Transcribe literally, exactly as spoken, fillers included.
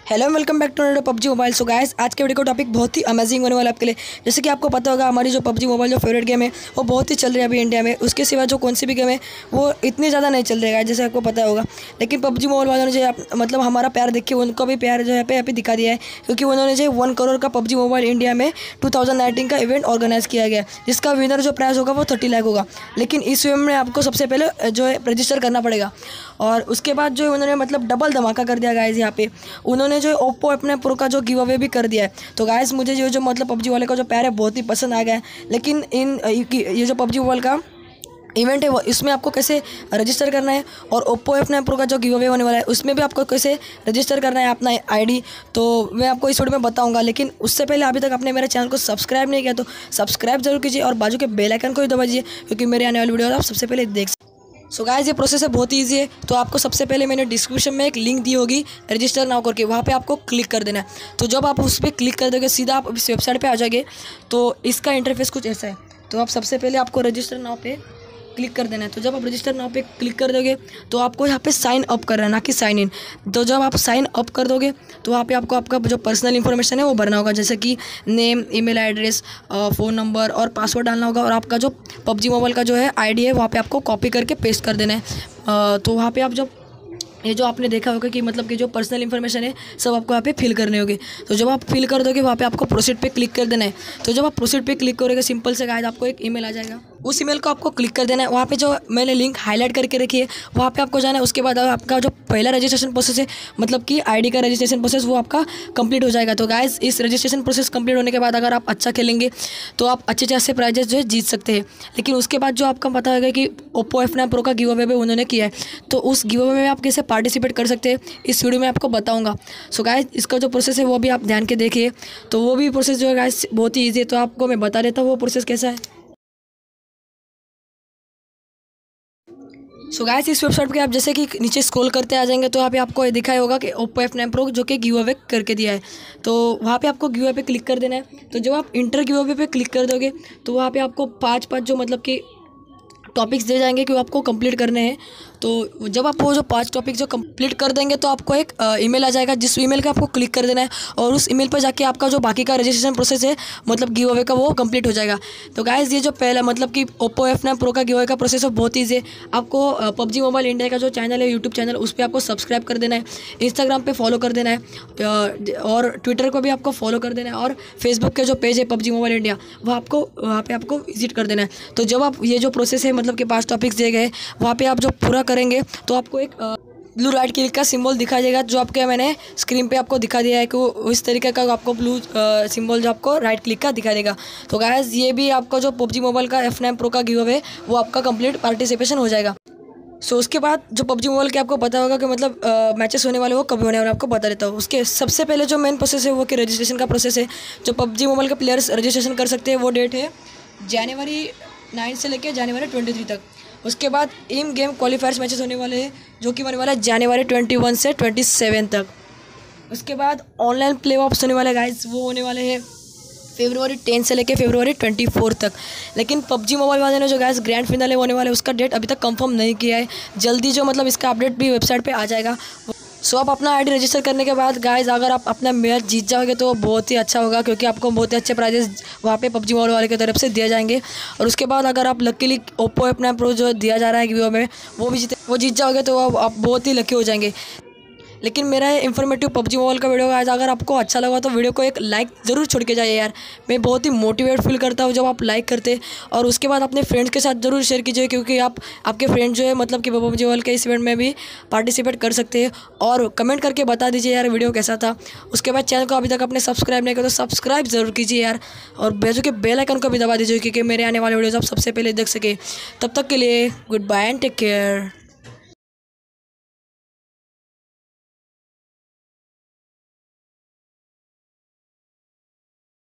Hello welcome back to PUBG mobile. So guys, आज के video का टॉपिक बहुत ही अमेजिंग होने वाला है आपके लिए। जैसे कि आपको पता होगा, हमारी जो पबजी मोबाइल जो फेवरेट गेम है वो बहुत ही चल रही है अभी इंडिया में। उसके सिवा जो कौन सी भी गेम है वो इतनी ज़्यादा नहीं चल रही है जैसे आपको पता होगा। लेकिन पबजी मोबाइल वालों ने जो आप, मतलब हमारा प्यार देख के उनको भी प्यार जो है पे यहाँ पे दिखा दिया है, क्योंकि उन्होंने जो वन करोड़ का पबजी मोबाइल इंडिया में टू थाउजेंड नाइनटीन का इवेंट ऑर्गेनाइज किया गया, जिसका विनर जो प्राइस होगा वो थर्टी लाख होगा। लेकिन इस इवेंट में आपको सबसे पहले जो है रजिस्टर करना पड़ेगा, और उसके बाद जो उन्होंने मतलब डबल धमाका कर दिया गाइस। यहाँ पे उन्होंने जो ओप्पो अपने प्रो का जो गिव अवे भी कर दिया है। तो गाइस, मुझे ये जो मतलब पबजी वाले का जो प्यार है बहुत ही पसंद आ गया है। लेकिन इन ये जो पबजी मोबाइल का इवेंट है वो इसमें आपको कैसे रजिस्टर करना है, और ओप्पो अपने प्रो का जो गिव अवे होने वाला है उसमें भी आपको कैसे रजिस्टर करना है अपना आईडी, तो मैं आपको इस वीडियो में बताऊंगा। लेकिन उससे पहले अभी तक आपने मेरे चैनल को सब्सक्राइब नहीं किया तो सब्सक्राइब जरूर कीजिए और बाजू के बेल आइकन को ही दबाइए, क्योंकि मेरे आने वाली वीडियो आप सबसे पहले देख सकते। सो गाइस, ये प्रोसेस है बहुत ही ईजी है। तो आपको सबसे पहले मैंने डिस्क्रिप्शन में एक लिंक दी होगी रजिस्टर नाउ करके, वहाँ पे आपको क्लिक कर देना है। तो जब आप उस पर क्लिक कर दोगे सीधा आप इस वेबसाइट पे आ जाओगे। तो इसका इंटरफेस कुछ ऐसा है। तो आप सबसे पहले आपको रजिस्टर नाउ पे क्लिक कर देना है। तो जब आप रजिस्टर नाउ पे क्लिक कर दोगे तो आपको यहाँ पे साइन अप करना है, ना कि साइन इन। तो जब आप साइन अप कर दोगे तो वहाँ पे आपको आपका जो पर्सनल इन्फॉर्मेशन है वो भरना होगा, जैसे कि name, email address, phone number और पासवर्ड डालना होगा। और आपका जो पबजी मोबाइल का जो है आईडी है वहाँ पे आपको कॉपी करके पेस्ट कर देना है। तो वहाँ पे आप जब ये जो आपने देखा होगा कि मतलब कि जो पर्सनल इन्फॉर्मेशन है सब आपको यहाँ पे फिल करने होंगे। तो जब आप फिल कर दोगे वहाँ पे आपको प्रोसीड पे क्लिक कर देना है। तो जब आप प्रोसीड पे क्लिक करोगे सिंपल से गाइस आपको एक ईमेल आ जाएगा, उस ईमेल को आपको क्लिक कर देना है। वहाँ पे जो मैंने लिंक हाईलाइट करके रखी है वहाँ पे आपको जाना है। उसके बाद आपका जो पहला रजिस्ट्रेशन प्रोसेस है, मतलब कि आईडी का रजिस्ट्रेशन प्रोसेस, वो आपका कंप्लीट हो जाएगा। तो गाइस, इस रजिस्ट्रेशन प्रोसेस कंप्लीट होने के बाद अगर आप अच्छा खेलेंगे तो आप अच्छे अच्छे प्राइजेस जो है जीत सकते हैं। लेकिन उसके बाद जो आपका पता होगा कि ओप्पो एफ नाइन प्रो का गिव अवे उन्होंने किया है, तो उस गिव अवे में आप कैसे पार्टिसिपेट कर सकते हैं इस वीडियो में आपको बताऊंगा। सो गाइस, इसका जो प्रोसेस है वो भी आप ध्यान के देखिए। तो वो भी प्रोसेस जो है गाइस बहुत ही ईजी है, तो आपको मैं बता देता हूँ वो प्रोसेस कैसा है। सो गाइस, इस वेबसाइट पे आप जैसे कि नीचे स्क्रॉल करते आ जाएंगे तो यहाँ पे आपको ये दिखाई होगा कि ओप्पो एफ नाइन प्रो जो कि गिव अवे करके दिया है। तो वहाँ पे आपको गिव अवे पे क्लिक कर देना है। तो जब आप इंटर गिव अवे पे क्लिक कर दोगे तो वहाँ पे आपको पाँच पाँच जो मतलब कि टॉपिक्स दे जाएंगे कि आपको कंप्लीट करने हैं। तो जब आप वो जो पांच टॉपिक जो कंप्लीट कर देंगे तो आपको एक ईमेल आ जाएगा, जिस ईमेल का आपको क्लिक कर देना है, और उस ईमेल पर जाके आपका जो बाकी का रजिस्ट्रेशन प्रोसेस है मतलब गिव अवे का वो कंप्लीट हो जाएगा। तो गाइस, ये जो पहला मतलब कि ओप्पो एफ नाइन प्रो का गिव अवे का प्रोसेस है बहुत ईजी है। आपको पबजी मोबाइल इंडिया का जो चैनल है यूट्यूब चैनल, उस पर आपको सब्सक्राइब कर देना है, इंस्टाग्राम पर फॉलो कर देना है, और ट्विटर को भी आपको फॉलो कर देना है, और फेसबुक के जो पेज है पबजी मोबाइल इंडिया वहाँ आपको वहाँ पर आपको विजिट कर देना है। तो जब आप ये जो प्रोसेस है मतलब कि पाँच टॉपिक्स दिए गए वहाँ पे आप जो पूरा करेंगे तो आपको एक ब्लू राइट क्लिक का सिंबल दिखाई देगा, जो आपके मैंने स्क्रीन पे आपको दिखा दिया है कि वो इस तरीके का आपको ब्लू सिंबल जो आपको राइट क्लिक का दिखा देगा। तो गाइस, ये भी आपका जो पबजी मोबाइल का एफ नाइन प्रो का गिव अवे वो आपका कंप्लीट पार्टिसिपेशन हो जाएगा। सो so, उसके बाद जो पबजी मोबाइल के आपको पता होगा कि मतलब मैचेस होने वाले वो कब होने वाले आपको बता देता हूँ। उसके सबसे पहले जो मेन प्रोसेस है वो कि रजिस्ट्रेशन का प्रोसेस है। जो पबजी मोबाइल के प्लेयर्स रजिस्ट्रेशन कर सकते हैं वो डेट है जनवरी नाइन से लेकर जनवरी ट्वेंटी थ्री तक। उसके बाद इन गेम क्वालिफायर्स मैचेस होने वाले हैं जो कि होने वाला है जनवरी ट्वेंटी वन से ट्वेंटी सेवन तक। उसके बाद ऑनलाइन प्ले ऑफ्स होने वाले गाइस वो होने वाले हैं फरवरी टेन से लेकर फरवरी ट्वेंटी फोर तक। लेकिन पबजी मोबाइल वाले ने जो गाइस ग्रैंड फिनाले होने वाले उसका डेट अभी तक कंफर्म नहीं किया है। जल्दी जो मतलब इसका अपडेट भी वेबसाइट पे आ जाएगा। सो आप अपना आईडी रजिस्टर करने के बाद गाइस अगर आप अपना मैच जीत जाओगे तो बहुत ही अच्छा होगा, क्योंकि आपको बहुत ही अच्छे प्राइजेस वहाँ पे पबजी मोबाइल वाले की तरफ से दिए जाएंगे। और उसके बाद अगर आप luckily Oppo F nine Pro जो दिया जा रहा है गिव अवे में वो भी जीते वो जीत जाओगे तो आप बहुत ही लकी हो जाएंगे। लेकिन मेरा इन्फॉर्मेटिव पबजी मोबाइल का वीडियो आज अगर आपको अच्छा लगा तो वीडियो को एक लाइक ज़रूर छोड़ के जाइए यार। मैं बहुत ही मोटिवेट फील करता हूँ जब आप लाइक करते। और उसके बाद अपने फ्रेंड्स के साथ ज़रूर शेयर कीजिए, क्योंकि आप आपके फ्रेंड जो है मतलब कि पबजी मोबाइल के इस इवेंट में भी पार्टिसिपेट कर सकते हैं। और कमेंट करके बता दीजिए यार वीडियो कैसा था। उसके बाद चैनल को अभी तक आपने सब्सक्राइब नहीं किया तो सब्सक्राइब ज़रूर कीजिए यार, और बाजू के बेल आइकन को भी दबा दीजिए, क्योंकि मेरे आने वाले वीडियोज़ आप सबसे पहले देख सके। तब तक के लिए good bye and take care.